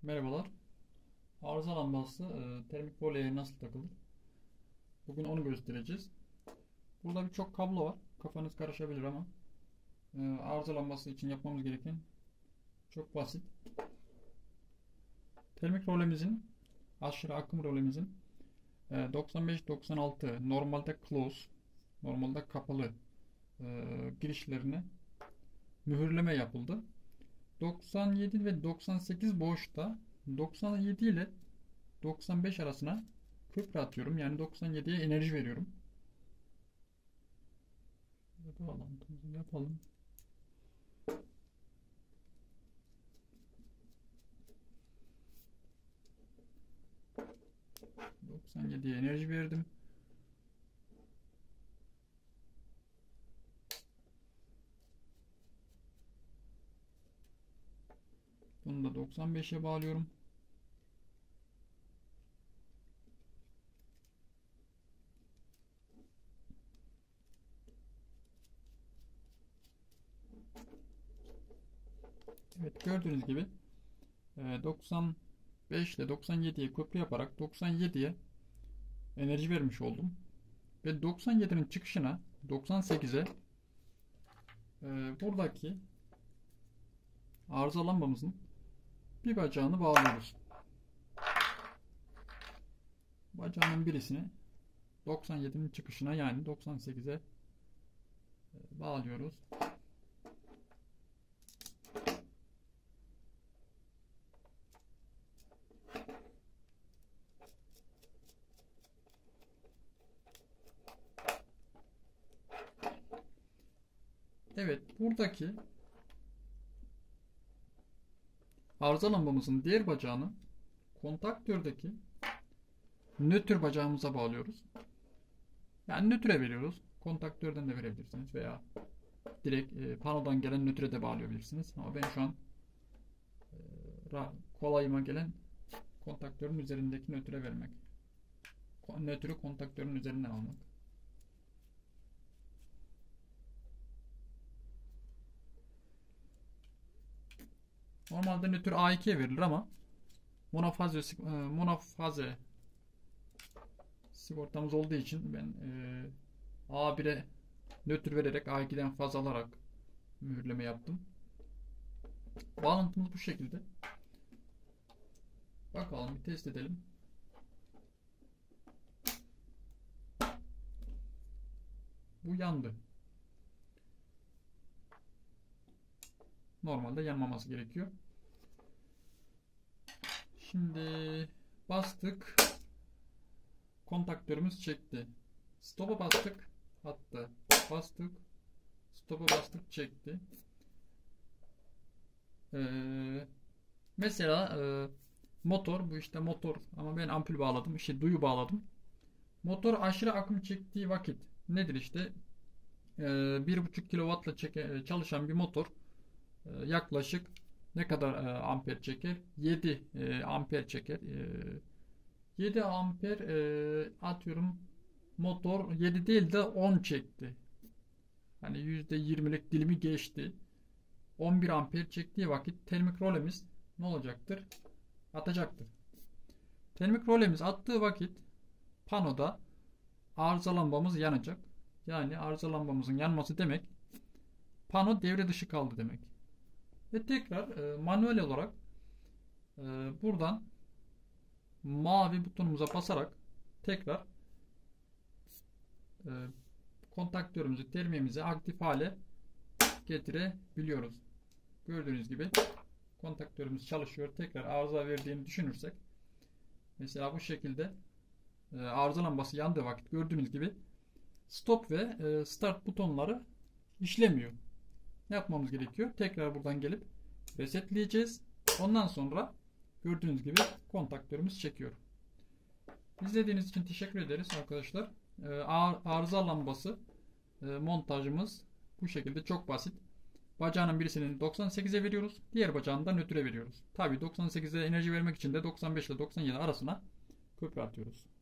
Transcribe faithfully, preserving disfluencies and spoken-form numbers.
Merhabalar. Arıza lambası e, termik voleye nasıl takılır? Bugün onu göstereceğiz. Burada birçok kablo var. Kafanız karışabilir ama e, arıza lambası için yapmamız gereken çok basit. Termik rolemizin, aşırı akım rolemizin e, doksan beş doksan altı normalde close, normalde kapalı e, girişlerine mühürleme yapıldı. doksan yedi ve doksan sekiz boşta, doksan yedi ile doksan beş arasına köprü atıyorum. Yani doksan yediye enerji veriyorum. Bağlantımızı yapalım. doksan yediye enerji verdim. Bunu da doksan beşe bağlıyorum. Evet, gördüğünüz gibi doksan beş ile doksan yediye köprü yaparak doksan yediye enerji vermiş oldum. Ve doksan yedinin çıkışına doksan sekize buradaki arıza lambamızın bir bacağını bağlıyoruz. Bacağının birisini doksan yedinin çıkışına, yani doksan sekize bağlıyoruz. Evet, buradaki arıza lambamızın diğer bacağını kontaktördeki nötr bacağımıza bağlıyoruz. Yani nötre veriyoruz. Kontaktörden de verebilirsiniz veya direkt e, panodan gelen nötre de bağlayabilirsiniz. Ama ben şu an e, kolayıma gelen kontaktörün üzerindeki nötre vermek. Nötrü kontaktörün üzerinden almak. Normalde nötr A ikiye verilir ama monofaze monofaze sigortamız olduğu için ben e, A bire nötr vererek A ikiden faz alarak mühürleme yaptım. Bağlantımız bu şekilde. Bakalım, bir test edelim. Bu yandı. Normalde yanmaması gerekiyor. Şimdi bastık. Kontaktörümüz çekti. Stop'a bastık. Hatta bastık. Stop'a bastık, çekti. Ee, mesela e, motor, bu işte motor, ama ben ampul bağladım. İşte duyu bağladım. Motor aşırı akım çektiği vakit nedir işte? Ee, bir buçuk kilowattla çeke, çalışan bir motor e, yaklaşık ne kadar e, amper çeker? yedi e, amper çeker. E, yedi amper e, atıyorum, motor yedi değil de on çekti. Hani yüzde yirmilik dilimi geçti. on bir amper çektiği vakit termik rolemiz ne olacaktır? Atacaktır. Termik rolemiz attığı vakit panoda arıza lambamız yanacak. Yani arıza lambamızın yanması demek pano devre dışı kaldı demek. Ve tekrar e, manuel olarak e, buradan mavi butonumuza basarak tekrar e, kontaktörümüzü, termiğimizi aktif hale getirebiliyoruz. Gördüğünüz gibi kontaktörümüz çalışıyor. Tekrar arıza verdiğini düşünürsek, mesela bu şekilde e, arıza lambası yandığı vakit gördüğünüz gibi stop ve e, start butonları işlemiyor. Ne yapmamız gerekiyor? Tekrar buradan gelip resetleyeceğiz. Ondan sonra gördüğünüz gibi kontaktörümüz çekiyor. İzlediğiniz için teşekkür ederiz arkadaşlar. E, arıza lambası e, montajımız bu şekilde, çok basit. Bacağının birisini doksan sekize veriyoruz. Diğer bacağını da nötre veriyoruz. Tabi doksan sekize enerji vermek için de doksan beş ile doksan yedi arasına köprü atıyoruz.